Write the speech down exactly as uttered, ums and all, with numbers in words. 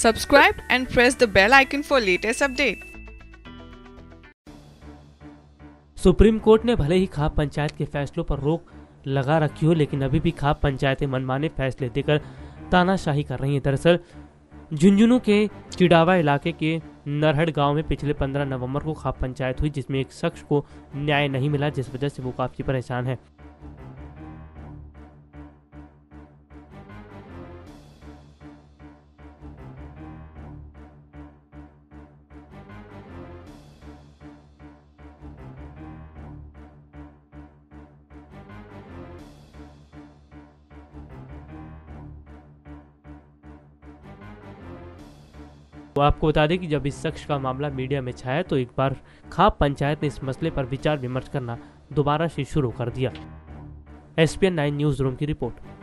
Subscribe and press the bell icon for latest update. Supreme court ने भले ही खाप पंचायत के फैसलों पर रोक लगा रखी हो, लेकिन अभी भी खाप पंचायतें मनमाने फैसले देकर तानाशाही कर रही हैं। दरअसल झुंझुनू के चिड़ावा इलाके के नरहड़ गांव में पिछले पंद्रह नवंबर को खाप पंचायत हुई, जिसमें एक शख्स को न्याय नहीं मिला, जिस वजह से वो काफी परेशान है। तो आपको बता दें कि जब इस शख्स का मामला मीडिया में छाया तो एक बार खाप पंचायत ने इस मसले पर विचार विमर्श करना दोबारा से शुरू कर दिया। S P N nine news room की रिपोर्ट।